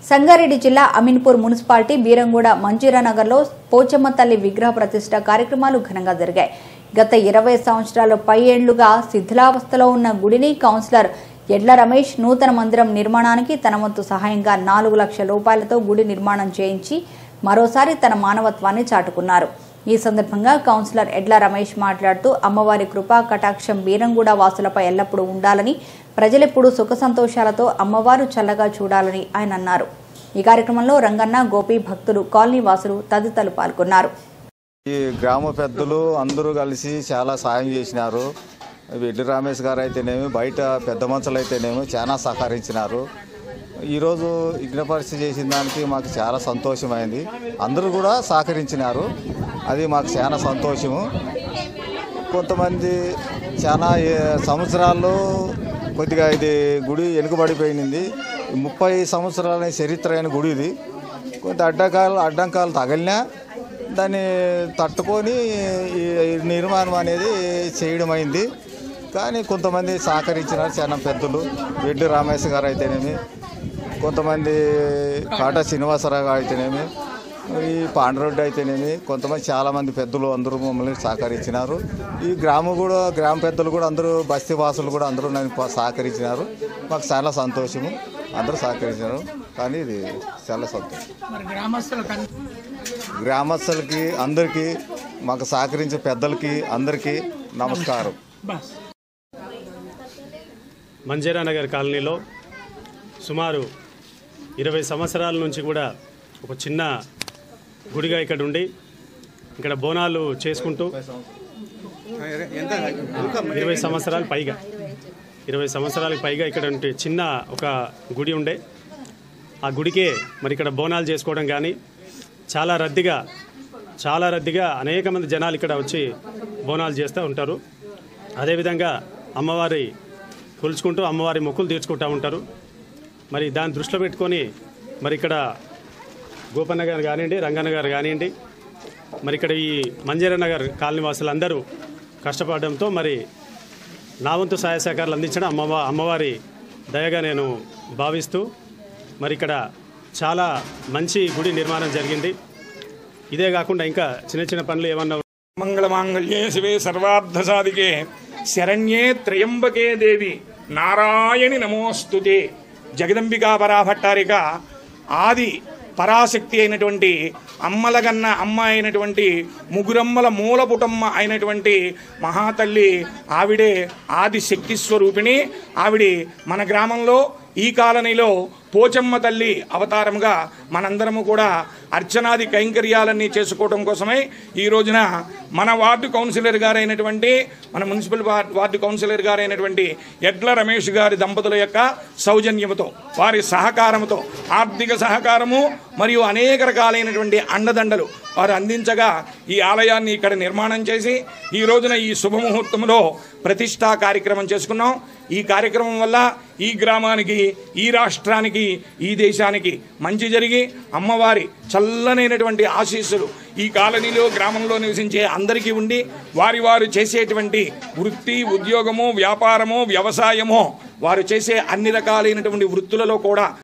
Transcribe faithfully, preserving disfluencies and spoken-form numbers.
సంగారెడ్డి జిల్లా అమీన్పూర్ మున్సిపాలిటీ బీరంగూడ మంజీరానగర్లో పోచమ్మ తల్లి విగ్రహ ప్రతిష్ట కార్యక్రమాలు ఘనంగా జరిగాయి. గత ఇరవై సంవత్సరాల పై ఏళ్లుగా శిథిలావస్థలో ఉన్న గుడిని కౌన్సిలర్ ఎడ్ల రమేష్ నూతన మందిరం నిర్మాణానికి తన వంతు సహాయంగా నాలుగు లక్షల రూపాయలతో గుడి నిర్మాణం చేయించి మరోసారి తన మానవత్వాన్ని చాటుకున్నారు. ఈ సందర్భంగా కౌన్సిలర్ ఎడ్ల రమేష్ మాట్లాడుతూ అమ్మవారి కృపా కటాక్షం బీరంగూడ వాసులపై ఎల్లప్పుడూ ఉండాలని, ప్రజలెప్పుడూ సుఖ సంతోషాలతో అమ్మవారు చల్లగా చూడాలని ఆయన అన్నారు. ఈ కార్యక్రమంలో రంగన్న, గోపి, భక్తులు, కాలనీ వాసులు తదితరులు పాల్గొన్నారు. ఈ గ్రామ పెద్దలు అందరూ కలిసి చాలా సాయం చేసినారు. ఎడ్ల రమేష్ గారు అయితేనేమి, బయట పెద్ద మనుషులు అయితేనేమి చాలా సహకరించినారు. ఈరోజు విఘ్నపరిస్థితి చేసిన దానికి మాకు చాలా సంతోషమైంది. అందరూ కూడా సహకరించినారు. అది మాకు చాలా సంతోషము. కొంతమంది చాలా సంవత్సరాల్లో కొద్దిగా ఇది గుడి వెనుకబడిపోయింది. ముప్పై సంవత్సరాల చరిత్ర అయిన గుడి ఇది. కొంత అడ్డంకాలు అడ్డంకాలు తగిలినా దాన్ని తట్టుకొని ఈ నిర్మాణం అనేది చేయడం అయింది. కానీ కొంతమంది సహకరించినారు చాలా పెద్దలు. ఎడ్ల రమేష్ గారు అయితేనేమి, కొంతమంది కాటా శ్రీనివాసరావు గారు అయితేనేమి, ఈ పాండరెడ్డి అయితేనేమి, కొంతమంది చాలామంది పెద్దలు అందరూ మమ్మల్ని సహకరించినారు. ఈ గ్రామం కూడా గ్రామ పెద్దలు కూడా అందరూ, బస్తీ వాసులు కూడా అందరూ నన్ను సహకరించినారు. మాకు చాలా సంతోషము. అందరూ సహకరించినారు. కానీ ఇది చాలా సంతోషం. గ్రామస్తులకి అందరికీ, మాకు సహకరించే పెద్దలకి అందరికీ నమస్కారం. మంజీరానగర్ కాలనీలో సుమారు ఇరవై సంవత్సరాల నుంచి కూడా ఒక చిన్న గుడిగా ఇక్కడ ఉండి ఇక్కడ బోనాలు చేసుకుంటూ ఇరవై సంవత్సరాలు పైగా ఇరవై సంవత్సరాలకు పైగా ఇక్కడ ఉంటే చిన్న ఒక గుడి ఉండే. ఆ గుడికే మరి ఇక్కడ బోనాలు చేసుకోవడం కానీ చాలా రద్దీగా చాలా రద్దీగా అనేక మంది జనాలు ఇక్కడ వచ్చి బోనాలు చేస్తూ ఉంటారు. అదేవిధంగా అమ్మవారి కొలుచుకుంటూ అమ్మవారి మొక్కులు తీర్చుకుంటూ ఉంటారు. మరి దాన్ని దృష్టిలో పెట్టుకొని మరి ఇక్కడ గోపన్న గారు కానివ్వండి, రంగన్న గారు కానివ్వండి, మరి ఇక్కడ ఈ మంజీరానగర్ కాలనీ వాసులందరూ కష్టపడడంతో మరి నా వంతు సహాయ సహకారాలు అందించడం అమ్మ అమ్మవారి దయగా నేను భావిస్తూ మరి ఇక్కడ చాలా మంచి గుడి నిర్మాణం జరిగింది. ఇదే కాకుండా ఇంకా చిన్న చిన్న పనులు ఏమన్నా మంగళమాంగళ్యే శివే సర్వార్థ సాధికే శరణ్యే త్రయంబకే దేవి నారాయణి నమోస్తుతే. జగదంబికా పరాభట్టారిక ఆది పరాశక్తి అయినటువంటి అమ్మలగన్న అమ్మ అయినటువంటి ముగురమ్మల మూలపుటమ్మ అయినటువంటి మహాతల్లి ఆవిడే ఆది శక్తి స్వరూపిణి. ఆవిడ మన గ్రామంలో ఈ కాలనీలో పోచమ్మ తల్లి అవతారంగా మనందరము కూడా అర్చనాది కైంకర్యాలన్నీ చేసుకోవడం కోసమై ఈ రోజున మన వార్డు కౌన్సిలర్ గారైనటువంటి మన మున్సిపల్ వార్డు కౌన్సిలర్ గారైనటువంటి ఎడ్ల రమేష్ గారి దంపతుల యొక్క సౌజన్యముతో, వారి సహకారముతో, ఆర్థిక సహకారము మరియు అనేక రకాలైనటువంటి అండదండలు వారు అందించగా ఈ ఆలయాన్ని ఇక్కడ నిర్మాణం చేసి ఈ రోజున ఈ శుభముహూర్తంలో ప్రతిష్టా కార్యక్రమం చేసుకున్నాం. ఈ కార్యక్రమం వల్ల ఈ గ్రామానికి, ఈ రాష్ట్రానికి, ఈ దేశానికి మంచి జరిగి అమ్మవారి చల్లనైనటువంటి ఆశీస్సులు ఈ కాలనీలో గ్రామంలో నివసించే అందరికీ ఉండి వారి వారు చేసేటువంటి వృత్తి, ఉద్యోగమో, వ్యాపారమో, వ్యవసాయమో, వారు చేసే అన్ని రకాలైనటువంటి వృత్తులలో కూడా